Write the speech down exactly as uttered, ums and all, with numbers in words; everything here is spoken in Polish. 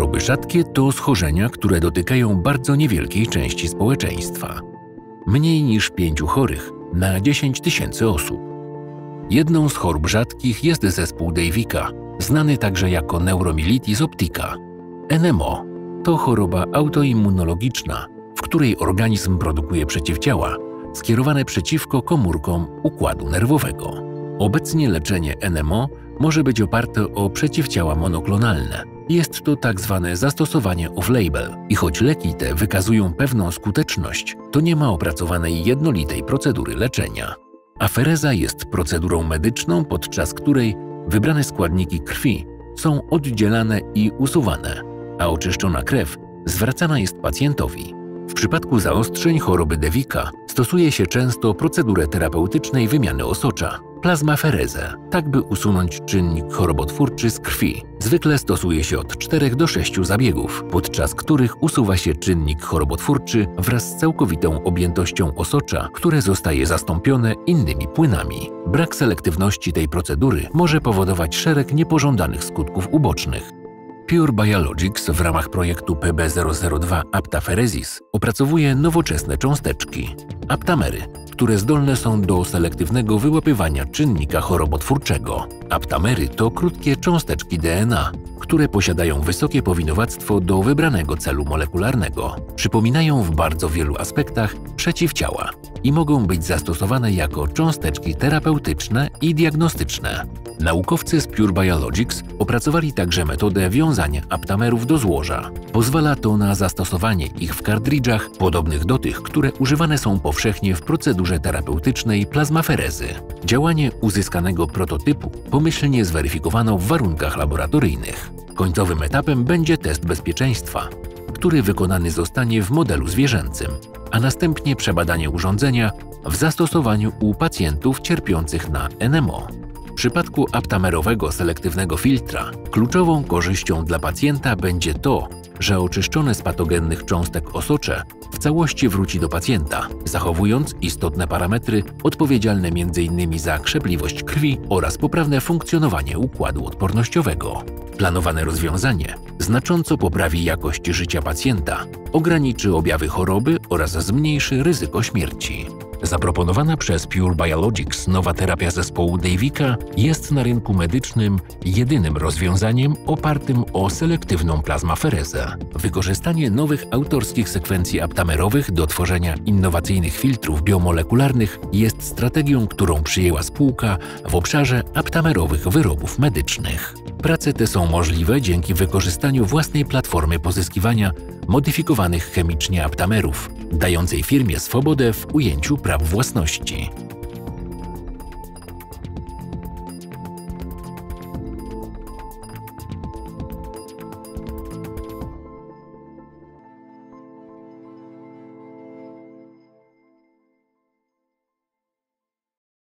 Choroby rzadkie to schorzenia, które dotykają bardzo niewielkiej części społeczeństwa. Mniej niż pięciu chorych na dziesięć tysięcy osób. Jedną z chorób rzadkich jest zespół Davika, znany także jako neuromyelitis optica. N M O to choroba autoimmunologiczna, w której organizm produkuje przeciwciała skierowane przeciwko komórkom układu nerwowego. Obecnie leczenie N M O może być oparte o przeciwciała monoklonalne. Jest to tak zwane zastosowanie off-label i choć leki te wykazują pewną skuteczność, to nie ma opracowanej jednolitej procedury leczenia. Afereza jest procedurą medyczną, podczas której wybrane składniki krwi są oddzielane i usuwane, a oczyszczona krew zwracana jest pacjentowi. W przypadku zaostrzeń choroby Davika stosuje się często procedurę terapeutycznej wymiany osocza, plazmaferezę, tak by usunąć czynnik chorobotwórczy z krwi. Zwykle stosuje się od czterech do sześciu zabiegów, podczas których usuwa się czynnik chorobotwórczy wraz z całkowitą objętością osocza, które zostaje zastąpione innymi płynami. Brak selektywności tej procedury może powodować szereg niepożądanych skutków ubocznych. Pure Biologics w ramach projektu P B zero zero dwa Aptaferezis opracowuje nowoczesne cząsteczki, aptamery, które zdolne są do selektywnego wyłapywania czynnika chorobotwórczego. Aptamery to krótkie cząsteczki D N A, które posiadają wysokie powinowactwo do wybranego celu molekularnego. Przypominają w bardzo wielu aspektach przeciwciała i mogą być zastosowane jako cząsteczki terapeutyczne i diagnostyczne. Naukowcy z Pure Biologics opracowali także metodę wiązania aptamerów do złoża. Pozwala to na zastosowanie ich w kartridżach podobnych do tych, które używane są powszechnie w procedurze terapeutycznej plazmaferezy. Działanie uzyskanego prototypu pomyślnie zweryfikowano w warunkach laboratoryjnych. Końcowym etapem będzie test bezpieczeństwa, który wykonany zostanie w modelu zwierzęcym, a następnie przebadanie urządzenia w zastosowaniu u pacjentów cierpiących na N M O. W przypadku aptamerowego selektywnego filtra kluczową korzyścią dla pacjenta będzie to, że oczyszczone z patogennych cząstek osocze w całości wróci do pacjenta, zachowując istotne parametry odpowiedzialne między innymi za krzepliwość krwi oraz poprawne funkcjonowanie układu odpornościowego. Planowane rozwiązanie znacząco poprawi jakość życia pacjenta, ograniczy objawy choroby oraz zmniejszy ryzyko śmierci. Zaproponowana przez Pure Biologics nowa terapia zespołu Davika jest na rynku medycznym jedynym rozwiązaniem opartym o selektywną plazmaferezę. Wykorzystanie nowych autorskich sekwencji aptamerowych do tworzenia innowacyjnych filtrów biomolekularnych jest strategią, którą przyjęła spółka w obszarze aptamerowych wyrobów medycznych. Prace te są możliwe dzięki wykorzystaniu własnej platformy pozyskiwania modyfikowanych chemicznie aptamerów, dającej firmie swobodę w ujęciu praw własności.